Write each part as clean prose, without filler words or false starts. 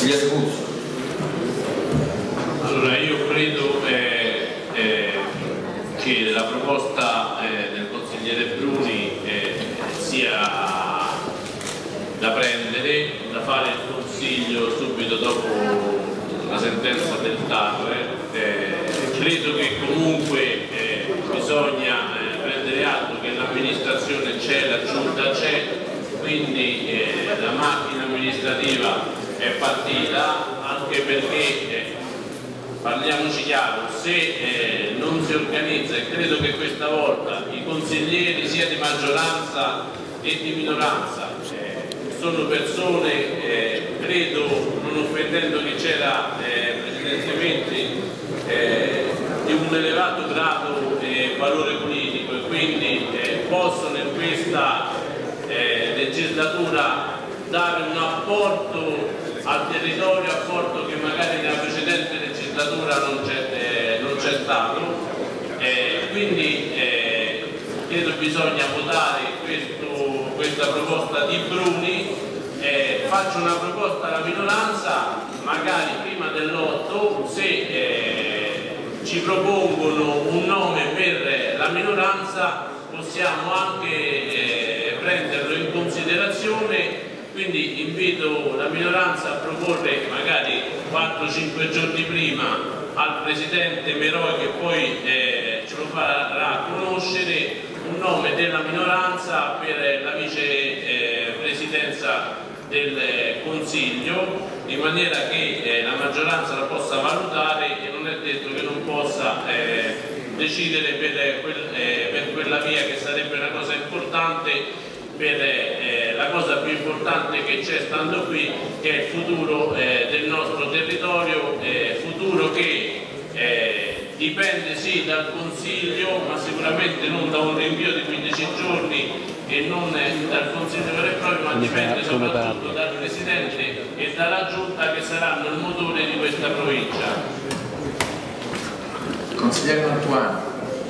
Consigliere Puzzo. Allora, io credo che la proposta del consigliere Bruni sia da prendere, da fare il consiglio subito dopo la sentenza del TAR. Credo che comunque bisogna prendere atto che l'amministrazione c'è, la giunta c'è, quindi la macchina amministrativa è partita, anche perché parliamoci chiaro, se non si organizza, e credo che questa volta i consiglieri sia di maggioranza e di minoranza sono persone, credo, non offendendo chi c'era precedentemente, di un elevato grado e valore politico, e quindi possono in questa legislatura dare un apporto al territorio, apporto che magari nella precedente legislatura non c'è stato, quindi credo bisogna votare questa proposta di Bruni. Faccio una proposta alla minoranza, magari prima dell'8, se ci propongono un nome per la minoranza possiamo anche prenderlo in considerazione. Quindi invito la minoranza a proporre magari 4-5 giorni prima al Presidente Meroi, che poi ce lo farà conoscere, un nome della minoranza per la vicepresidenza del Consiglio, in maniera che la maggioranza la possa valutare e non è detto che non possa decidere per quella via, che sarebbe una cosa importante, per la cosa più importante che c'è stando qui, che è il futuro del nostro territorio, futuro che dipende sì dal Consiglio, ma sicuramente non da un rinvio di 15 giorni e non dal Consiglio vero e proprio, ma dipende soprattutto dal Presidente e dalla Giunta, che saranno il motore di questa provincia. Consigliere Mantuano.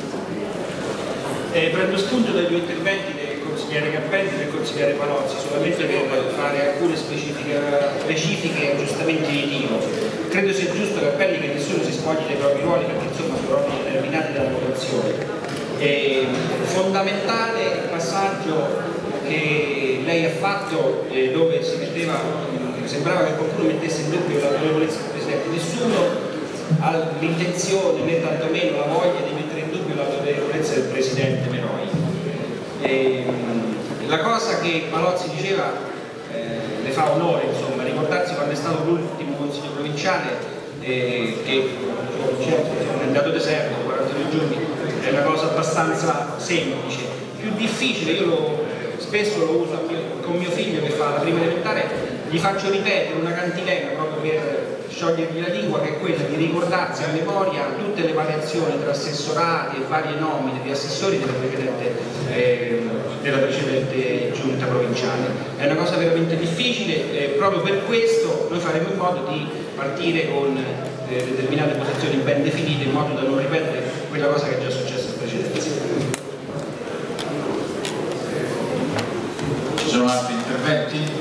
Prendo spunto dai due interventi del consigliere Cappelli e del consigliere Palozzi, solamente per fare alcune specifiche aggiustamenti di tiro. Credo sia giusto, Cappelli, che nessuno si spogli dei propri ruoli, perché insomma sono ruoli determinati dalla votazione. Fondamentale il passaggio che lei ha fatto, dove sembrava che qualcuno mettesse in dubbio l'autorevolezza del Presidente. Nessuno ha l'intenzione né tantomeno la voglia di mettere in dubbio l'autorevolezza del Presidente Meroi. La cosa che Palozzi diceva le fa onore, insomma, ricordarsi quando è stato l'ultimo consiglio provinciale, che è andato deserto, 42 giorni, è una cosa abbastanza semplice. Più difficile, io spesso lo uso con mio figlio che fa la prima elementare, gli faccio ripetere una cantilena proprio per sciogliergli la lingua, che è quella di ricordarsi a memoria tutte le variazioni tra assessorati e varie nomine di assessori della precedente giunta provinciale. È una cosa veramente difficile, proprio per questo noi faremo in modo di partire con determinate posizioni ben definite, in modo da non ripetere quella cosa che è già successa in precedenza. Ci sono altri interventi?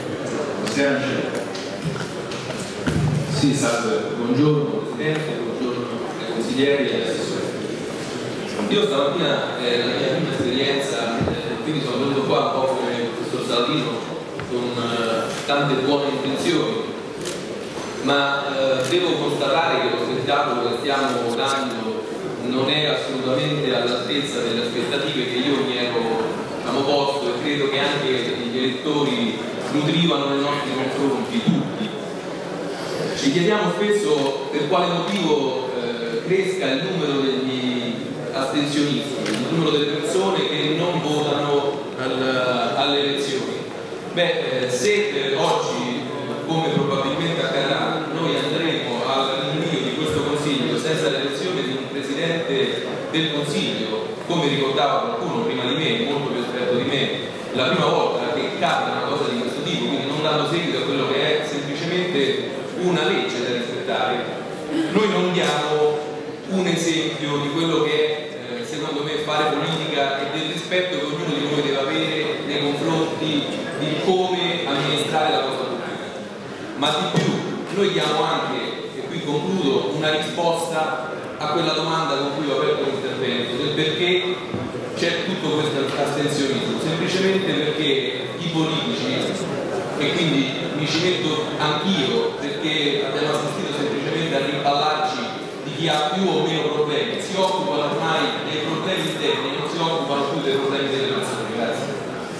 Sì, salve, buongiorno Presidente, buongiorno ai consiglieri e agli assessori. Io stamattina, la mia prima esperienza, quindi sono venuto qua un po' come il professor Saladino, con tante buone intenzioni, ma devo constatare che lo spettacolo che stiamo votando non è assolutamente all'altezza delle aspettative che io mi ero posto, e credo che anche gli elettori nutrivano nei nostri confronti, tutti. Ci chiediamo spesso per quale motivo cresca il numero degli astensionisti, il numero delle persone che non votano alle elezioni. Se oggi, come probabilmente accadrà, noi andremo al rinvio di questo Consiglio senza l'elezione di un Presidente del Consiglio, come ricordava qualcuno prima di me, molto più esperto di me, la prima volta che capita una cosa di questo tipo, quindi non dando seguito a quello che è semplicemente una legge da rispettare, noi non diamo un esempio di quello che è, secondo me, fare politica e del rispetto che ognuno di noi deve avere nei confronti di come amministrare la cosa pubblica. ma di più noi diamo anche, e qui concludo, una risposta a quella domanda con cui ho aperto l'intervento, del perché c'è tutto questo astensionismo, semplicemente perché i politici, e quindi mi ci metto anch'io, perché abbiamo assistito semplicemente a riballarci di chi ha più o meno problemi, si occupano ormai dei problemi interni, non si occupano più dei problemi delle persone. Grazie.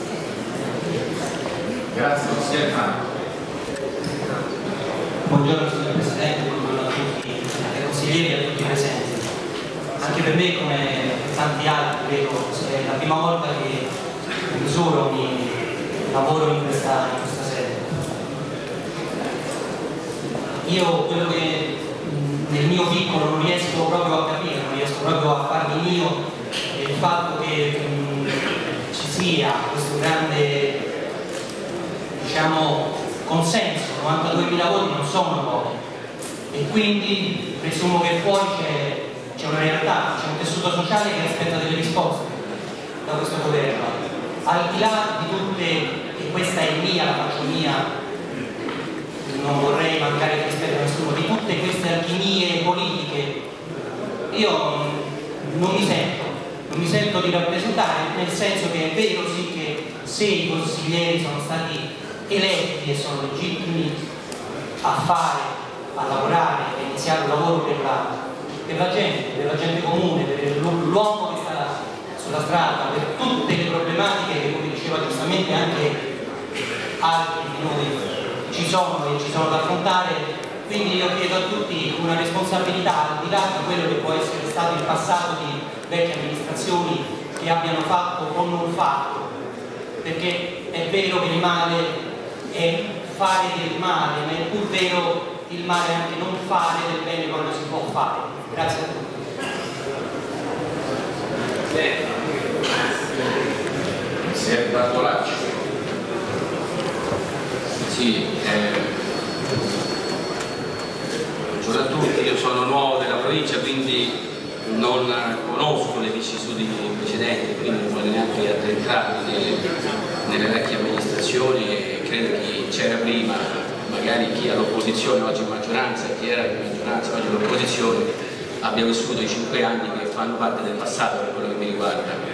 Grazie, consigliere Fano. Buongiorno signor Presidente, buongiorno a tutti ai consiglieri e a tutti i presenti. Anche per me, come tanti altri, credo è la prima volta che misuro mi lavoro in questa sede. Io quello che nel mio piccolo non riesco proprio a capire, non riesco proprio a farmi mio, è il fatto che ci sia questo grande, diciamo, consenso. 92.000 voti non sono pochi e quindi presumo che fuori c'è una realtà, c'è un tessuto sociale che aspetta delle risposte da questo governo. Al di là di tutte, e questa è mia, la faccio mia, non vorrei mancare di rispetto a nessuno, di tutte queste alchimie politiche, io non mi sento di rappresentare, nel senso che è vero sì che se i consiglieri sono stati eletti e sono legittimi a fare, a lavorare, a iniziare un lavoro per la gente comune, per l'uomo che sta sulla strada, per tutte le problematiche che, come diceva giustamente anche altri di noi, ci sono e ci sono da affrontare. Quindi io chiedo a tutti una responsabilità, al di là di quello che può essere stato il passato di vecchie amministrazioni che abbiano fatto o non fatto, perché è vero che il male è fare del male, ma è pur vero il male è anche non fare del bene quando si può fare. Grazie a tutti. Consigliere Bartolacci. Sì, buongiorno a tutti, io sono nuovo della provincia, quindi non conosco le vicissitudini precedenti, quindi non voglio neanche addentrarmi nelle vecchie amministrazioni e credo che chi c'era prima, magari chi è all'opposizione oggi in maggioranza e chi era in maggioranza oggi all'opposizione, abbia vissuto i 5 anni che fanno parte del passato per quello che mi riguarda.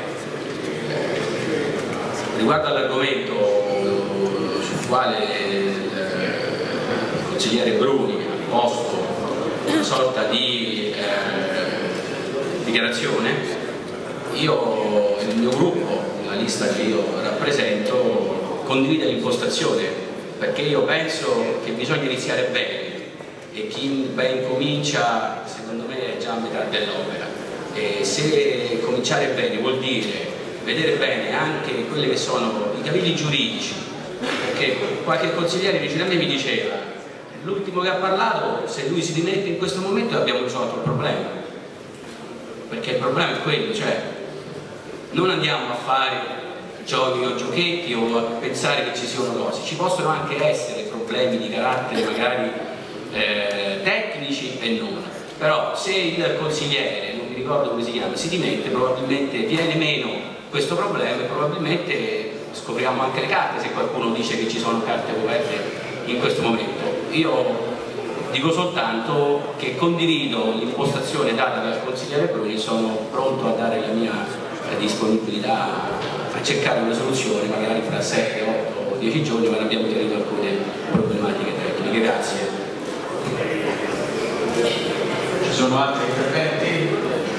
Riguardo all'argomento sul quale il consigliere Bruni ha posto una sorta di dichiarazione, io e il mio gruppo, la lista che io rappresento, condivide l'impostazione, perché io penso che bisogna iniziare bene e chi ben comincia secondo me è già a metà dell'opera, e se cominciare bene vuol dire vedere bene anche quelli che sono i cavilli giuridici, perché qualche consigliere vicino a me mi diceva l'ultimo che ha parlato, se lui si dimette in questo momento abbiamo risolto il problema, perché il problema è quello, cioè non andiamo a fare giochi o giochetti o a pensare che ci siano cose, ci possono anche essere problemi di carattere magari tecnici e non, però se il consigliere, non mi ricordo come si chiama, si dimette, probabilmente viene meno questo problema e probabilmente scopriamo anche le carte se qualcuno dice che ci sono carte coperte in questo momento. Io dico soltanto che condivido l'impostazione data dal consigliere Bruni, sono pronto a dare la mia disponibilità a cercare una soluzione magari fra 7, 8 o 10 giorni, ma abbiamo chiarito alcune problematiche tecniche. Grazie. Ci sono altri interventi?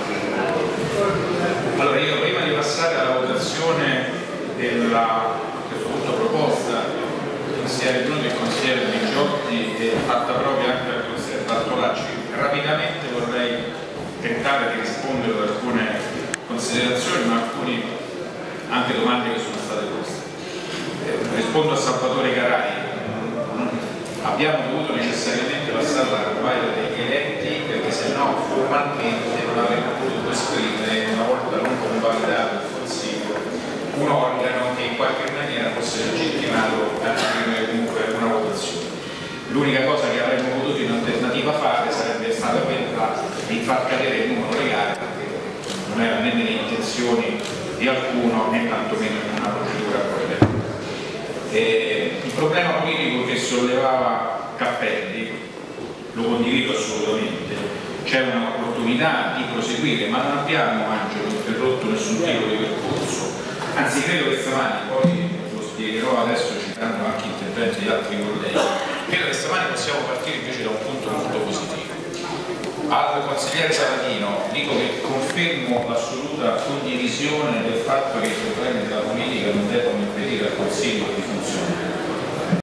Allora, io prima di passare alla votazione della proposta del consigliere Bruni e del consigliere Biggiotti, fatta proprio anche dal consigliere Bartolacci, rapidamente vorrei tentare di rispondere ad alcune considerazioni, ma alcune anche domande che sono state poste. Rispondo a Salvatore Carai. Abbiamo dovuto necessariamente passare alla rovaia degli eletti, perché se no formalmente non avremmo potuto esprimere, una volta non convalidato il Consiglio, un organo che in qualche maniera fosse legittimato a esprimere comunque una votazione. L'unica cosa che avremmo potuto in alternativa fare sarebbe stata quella di far cadere il numero legale, perché non era né nelle intenzioni di alcuno né tantomeno in una procedura corretta. Il problema politico che sollevava Cappelli, lo condivido assolutamente, c'è un'opportunità di proseguire, ma non abbiamo, Angelo, interrotto nessun tipo di percorso, anzi credo che stamani, poi lo spiegherò adesso citando anche interventi di altri colleghi, credo che stamani possiamo partire invece da un punto molto positivo. Al consigliere Saladino dico che confermo l'assoluta condivisione del fatto che i problemi della politica non devono impedire al Consiglio di funzionare.